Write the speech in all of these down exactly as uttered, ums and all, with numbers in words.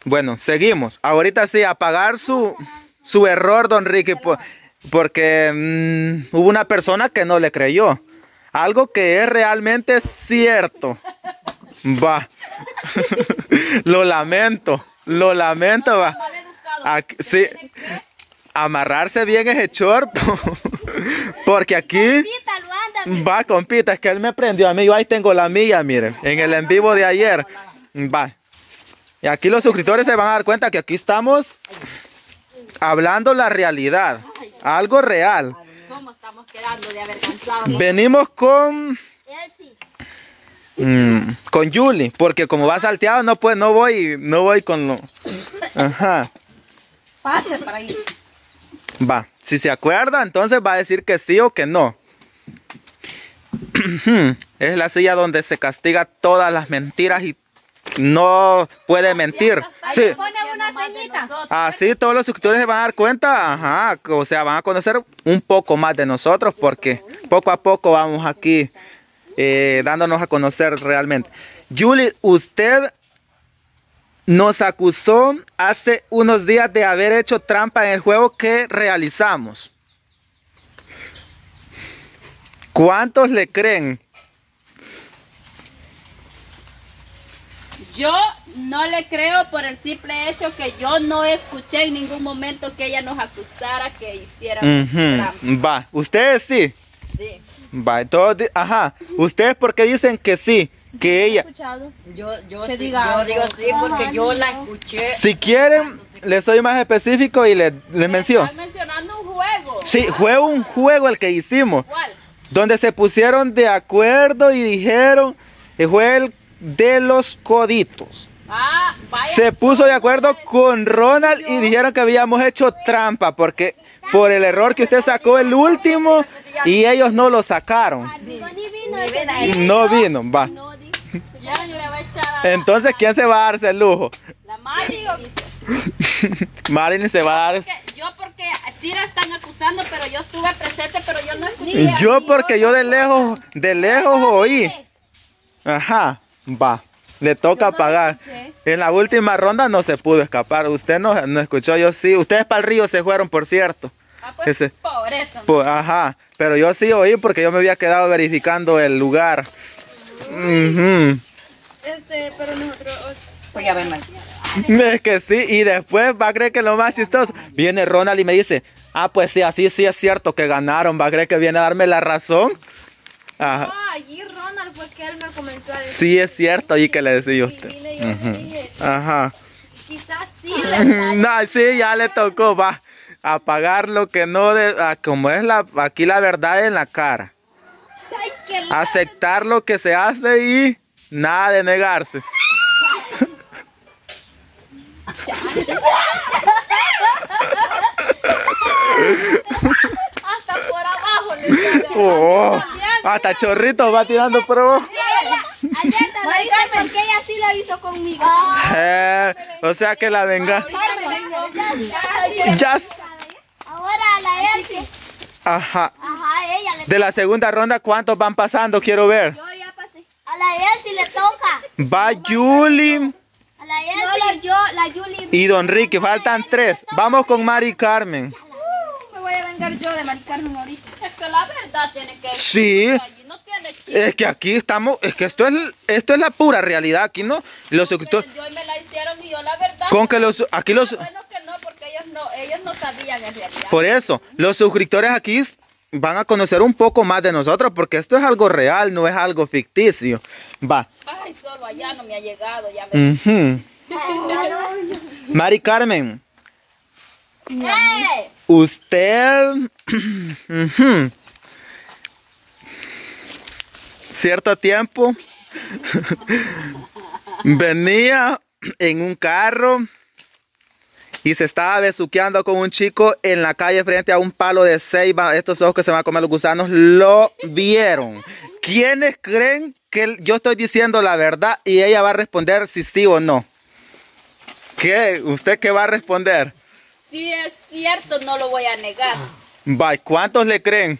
Bueno, seguimos. Ahorita sí, apagar su, su error, don Ricky, por, porque mmm, hubo una persona que no le creyó. Algo que es realmente cierto. Va. Lo lamento, lo lamento, va. Aquí, sí. Amarrarse bien ese short, porque aquí va, compita, es que él me prendió a mí, yo ahí tengo la mía, miren, en el en vivo de ayer, va. Y aquí los suscriptores se van a dar cuenta que aquí estamos hablando la realidad, algo real. ¿Cómo estamos quedando de haber cansado? Venimos con... Mm, con Julie, porque como va salteado, no pues no voy, no voy con lo... Ajá. Pase para ahí. Va, si se acuerda, entonces va a decir que sí o que no. Es la silla donde se castiga todas las mentiras y no puede mentir. Sí. Así todos los suscriptores se van a dar cuenta, ajá, o sea, van a conocer un poco más de nosotros porque poco a poco vamos aquí eh, dándonos a conocer realmente. Julie, usted nos acusó hace unos días de haber hecho trampa en el juego que realizamos. ¿Cuántos le creen? Yo no le creo por el simple hecho que yo no escuché en ningún momento que ella nos acusara que hiciéramos Uh-huh. trampa. Va, ustedes sí. Sí. Va, todos, di- ajá. ¿Ustedes por qué dicen que sí? Que ella... Yo, yo, Que sí, diga yo algo. digo sí porque yo la escuché. Si quieren, les soy más específico y les, les menciono. Están mencionando un juego. Sí, fue un juego el que hicimos. ¿Cuál? Donde se pusieron de acuerdo y dijeron que fue el de los coditos. Ah, vaya. Se puso de acuerdo con Ronald y dijeron que habíamos hecho trampa porque por el error que usted sacó el último y ellos no lo sacaron. No vino, va. Ya le va a echar a Entonces, ¿quién se va a darse el lujo? la Mari. Dice. Marilyn se va a dar... Que- Yo porque sí la están acusando, pero yo estuve presente, pero yo no escuché. Yo porque yo de lejos, de lejos oí. Ajá, va. Le toca pagar. En la última ronda no se pudo escapar. Usted no, no escuchó, yo sí. Ustedes para el río se fueron, por cierto. Ah, pues Ese- por eso. Pues, ajá, pero yo sí oí porque yo me había quedado verificando el lugar. Ujú. Este, pero nosotros... Voy a ver, man. Es que sí, y después va a creer que lo más chistoso. Viene Ronald y me dice, ah, pues sí, así sí es cierto que ganaron. Va a creer que viene a darme la razón. Ajá. Ah, allí Ronald fue que él me comenzó a decir. Sí es cierto, y que le decía Y usted. vine yo y le dije, Ajá. quizás sí, ¿verdad? No, sí, ya le tocó, va. A pagar lo que no, de, a, como es la, aquí la verdad en la cara. Aceptar lo que se hace y nada de negarse. Hasta por abajo le sale. Oh, hasta chorrito va tirando por abajo. Ayer te lo hice porque ella sí lo hizo conmigo. Eh, o sea que la venga. Ya. Ahora a la Elsie. Ajá. Ajá, ella le De la segunda ronda, ¿cuántos van pasando? Quiero ver. Yo ya pasé. A la Elsie le toca. Va Julie A la Elsie. Solo yo, la Julie. y Don Ricky. Faltan tres. Vamos con Mari Carmen. Me voy a vengar yo de Mari Carmen ahorita. Es que la verdad tiene que Sí. allí no tiene chiste. Es que aquí estamos, es que esto es, esto es la pura realidad. Aquí no. Los suscriptores. Yo me la hicieron y yo la verdad. Con que los, aquí los, Bueno que no, porque ellos no, ellos no sabían en realidad. por eso, los suscriptores aquí van a conocer un poco más de nosotros porque esto es algo real, no es algo ficticio. Va. Ay, solo allá no me ha llegado, ya me... Ujú. Mari Carmen, ¡Eh! usted, ujú, cierto tiempo, venía en un carro y se estaba besuqueando con un chico en la calle frente a un palo de ceiba. Estos ojos que se van a comer los gusanos lo vieron. ¿Quiénes creen que yo estoy diciendo la verdad y ella va a responder si sí o no? ¿Qué? ¿Usted qué va a responder? Si es cierto, no lo voy a negar. Bye. ¿Cuántos le creen?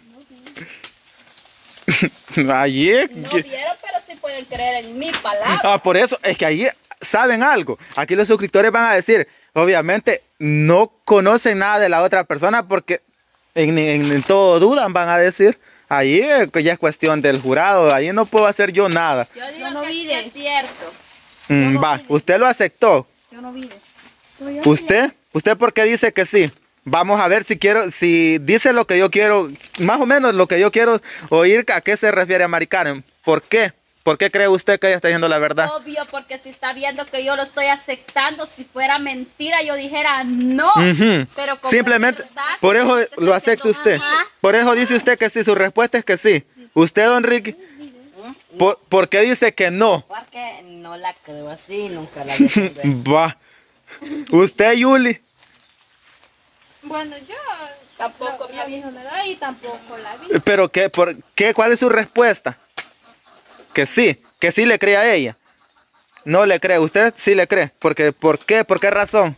Allí. No vieron, pero sí pueden creer en mi palabra. Ah, por eso, es que allí saben algo. Aquí los suscriptores van a decir, obviamente, no conocen nada de la otra persona porque en, en, en todo dudan, van a decir. Ahí eh, que ya es cuestión del jurado, ahí no puedo hacer yo nada. Yo digo Yo no que vi sí de- es cierto. Mm, no va, vi de- usted lo aceptó. Yo no vi. ¿Usted? ¿Usted por qué dice que sí? Vamos a ver si quiero, si dice lo que yo quiero, más o menos lo que yo quiero oír, ¿a qué se refiere a Mari Karen? ¿Por qué? ¿Por qué cree usted que ella está diciendo la verdad? Obvio, porque si está viendo que yo lo estoy aceptando, si fuera mentira yo dijera no. Ujú. Pero como Simplemente, es verdad, por eso simplemente lo estoy acepta diciendo usted. ajá. Por eso dice usted que sí, su respuesta es que sí. ¿Usted, don Ricky? ¿Por, por qué dice que no? Porque no la creo así, nunca la vi. Va. ¿Usted, Yuli? Bueno, yo tampoco me aviso me da y tampoco la vi. ¿Pero qué, por qué? ¿Cuál es su respuesta? Que sí, que sí le cree a ella. No le cree, usted sí le cree. Porque, ¿por qué? ¿Por qué razón?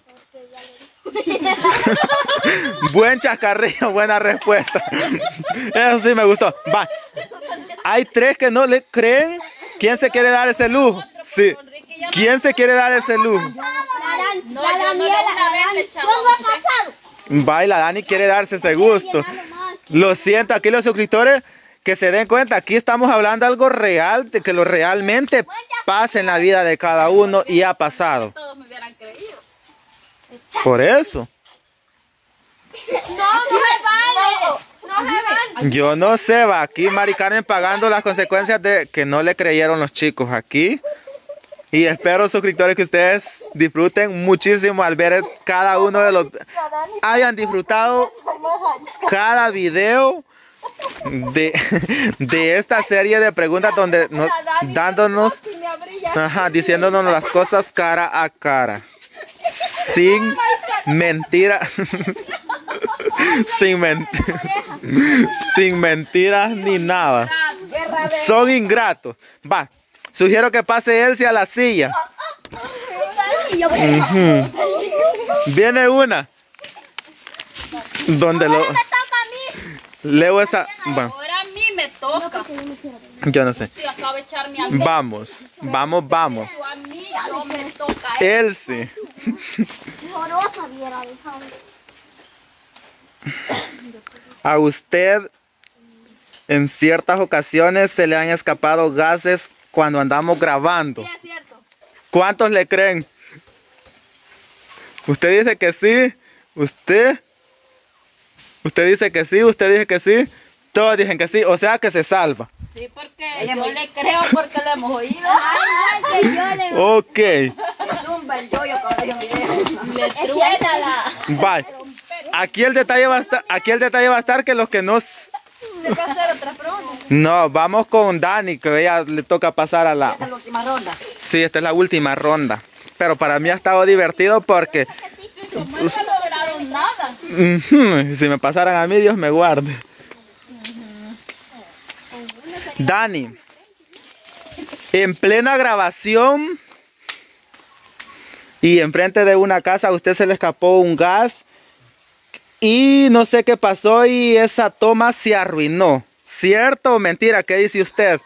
Buen chascarrillo, buena respuesta. Eso sí me gustó. Va. Hay tres que no le creen. ¿Quién se quiere dar ese lujo? Sí. ¿Quién se quiere dar ese lujo? No, yo no le una vez le echaba un té. Va, y la Dani quiere darse ese gusto. Lo siento, aquí los suscriptores que se den cuenta, aquí estamos hablando de algo real, de que lo realmente pasa en la vida de cada uno y ha pasado. Todos me hubieran creído. Por eso. No, no se vale. No se vale. Yo no sé, va, aquí Mari Karen pagando las consecuencias de que no le creyeron los chicos aquí. Y espero, suscriptores, que ustedes disfruten muchísimo al ver cada uno de los... Hayan disfrutado cada video de, de esta serie de preguntas donde nos, dándonos, ajá, diciéndonos las cosas cara a cara. Sin mentira. Sin, men- sin mentiras ni nada. Son ingratos. Va. Sugiero que pase Elsie a la silla. Ujú. Viene una. Donde lo... Leo esa... Va. Ahora a mí me toca. Yo no sé. Yo acabo de echarme a Vamos. Vamos, vamos. a mí no me toca. Elsie. A usted en ciertas ocasiones se le han escapado gases cuando andamos grabando. Sí, es cierto. ¿Cuántos le creen? Usted dice que sí. ¿Usted? Usted dice que sí. ¿Usted dice que sí? Todos dicen que sí. O sea que se salva. Sí, porque yo le creo porque lo hemos oído. Ay, igual que yo le... Ok. Le zumba el yoyo cuando hay un video. Le truena la... Bye. Aquí el detalle va a estar, aquí el detalle va a estar que los que no... s- ¿Le puedo hacer otra pregunta? No, vamos con Dani, que ella le toca pasar a la... Esta es la última ronda. Sí, esta es la última ronda. Pero para mí ha estado divertido porque... Como no lograron nada. Ujú, si me pasaran a mí, Dios me guarde. Dani, en plena grabación y enfrente de una casa a usted se le escapó un gas y no sé qué pasó y esa toma se arruinó. ¿Cierto o mentira? ¿Qué dice usted?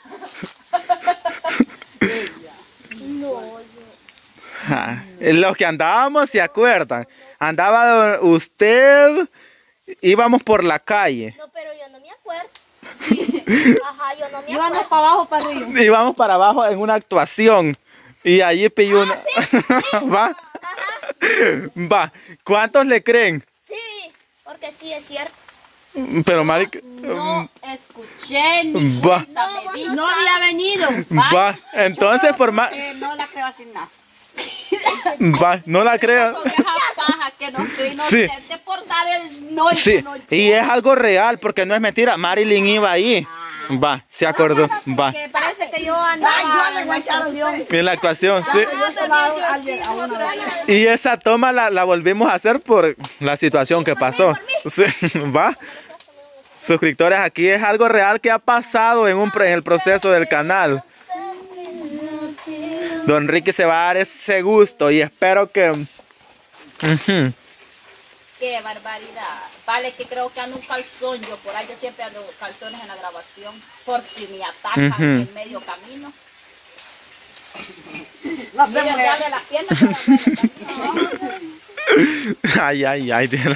Ah, los que andábamos se acuerdan. Andaba usted, íbamos por la calle. No, pero yo no me acuerdo. Ajá, yo no me Íbamos acuerdo. para abajo, para arriba. Íbamos para abajo en una actuación y allí pilló una... ¿Va? Va. ¿Cuántos le creen? Sí, porque sí es cierto. Pero Mari... No escuché ni Va. cuenta me di. No había venido. Va. Entonces por más... Eh, no la creo así nada. Va. No la creo. Con esa paja que nos cree Sí. inocente por dar el no y Sí. que no Y es algo real porque no es mentira. Marilyn iba ahí. Va. Se acordó. Va. Que parece que yo andaba Ay, yo le en voy a echar a actuación. usted. En la actuación, sí. Yo se la hago a alguien, a uno de ellos. Y esa toma la, la volvimos a hacer por la situación que pasó. Sí, ¿va? Suscriptores, aquí es algo real que ha pasado en, un, pro- en el proceso del canal. Don Ricky se va a dar ese gusto y espero que... Ujú. Qué barbaridad. Vale, que creo que ando un calzón yo por ahí. Yo siempre ando calzones en la grabación. Por si me atacan Ujú. en medio camino. No se Mira, mueve. dale la pierna para abuelo también. Ay, ay, ay, Dios.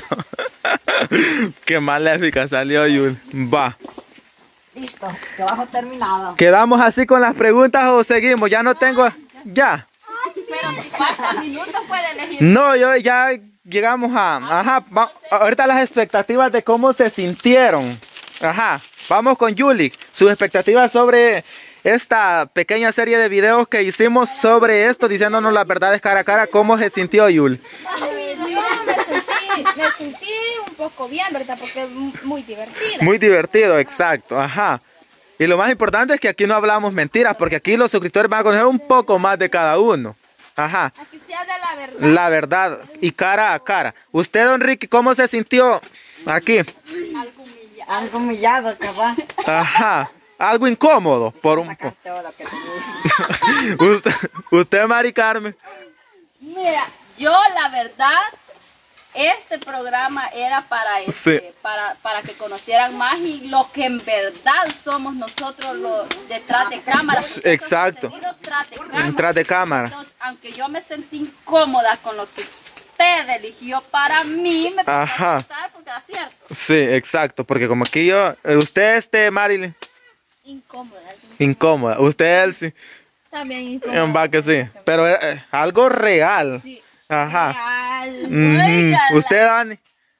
Qué maléfica salió, Yul. Va. Listo, trabajo terminado. ¿Quedamos así con las preguntas o seguimos? Ya no tengo... Ya. Pero si faltan minutos puede elegir. No, yo ya llegamos a... Ajá, va- ahorita las expectativas de cómo se sintieron. Ajá, vamos con Yuli. Sus expectativas sobre esta pequeña serie de videos que hicimos sobre esto, diciéndonos las verdades cara a cara. ¿Cómo se sintió, Yul? Ay, yo me sentí, me sentí un poco bien, ¿verdad? Porque es mu- muy divertida. Muy divertido, exacto, ajá. Y lo más importante es que aquí no hablamos mentiras, porque aquí los suscriptores van a conocer un poco más de cada uno. Ajá, Aquí se habla la verdad. la verdad y cara a cara. Usted, don Ricky, ¿cómo se sintió aquí? Algo humillante. Algo humillado, capaz. Ajá, algo incómodo por un poco. Sacaste ahora que te- usted, usted, Mari Carmen. Mira, yo la verdad, este programa era para este, Sí. para, para que conocieran más y lo que en verdad somos nosotros los detrás de cámara. porque esto es Exacto. contenido tras de cámara. Detrás de cámara. Entonces, aunque yo me sentí incómoda con lo que usted eligió para mí, me Ajá. gustar porque era cierto. Sí, exacto, porque como aquí yo, eh, usted, este, Marilyn, Incómoda. incómoda. Usted, Elsie, También en incómoda. va que sí. Pero eh, algo real. Sí. Ajá. Real. Ujú. Óigala. Usted, Dani,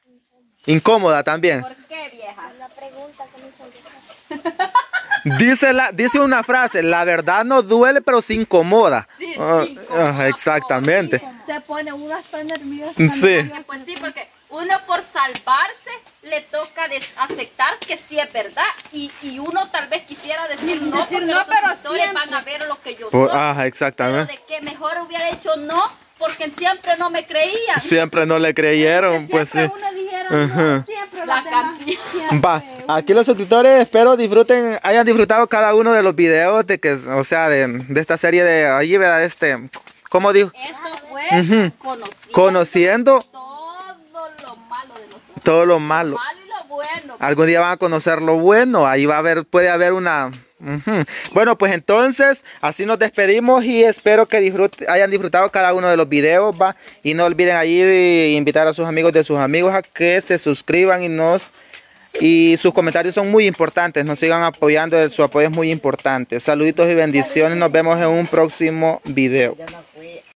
incómoda también. ¿Por qué, vieja? La pregunta que me hizo Dice, la, dice una frase, la verdad no duele, pero se incomoda. Sí, Ah, sí, incomoda, ah, exactamente. Se pone uno hasta nervioso. Sí. Pues sí, porque uno por salvarse le toca des- aceptar que sí es verdad y, y uno tal vez quisiera decir no, Decir porque no, los pero suscriptores siempre. van a ver lo que yo Por- soy. ajá, Pero exactamente. de que mejor hubiera hecho no porque siempre no me creían. Siempre no le creyeron, Que pues sí. siempre uno dijera Ajá. no, siempre La los demás, cantidad. siempre Va, uno. aquí los suscriptores espero disfruten, hayan disfrutado cada uno de los videos de que, o sea, de, de esta serie de ahí, ¿verdad? Este, ¿cómo digo? Esto fue Ujú. conociendo, Conociendo todo lo malo de nosotros. todo lo Lo malo. malo y lo bueno. Algún día van a conocer lo bueno, ahí va a haber, puede haber una... Ujú. Bueno, pues entonces, así nos despedimos y espero que disfrut- hayan disfrutado cada uno de los videos, va. Y no olviden ahí de invitar a sus amigos de sus amigos a que se suscriban y nos... Y sus comentarios son muy importantes, nos sigan apoyando, su apoyo es muy importante. Saluditos y bendiciones, nos vemos en un próximo video. Ya no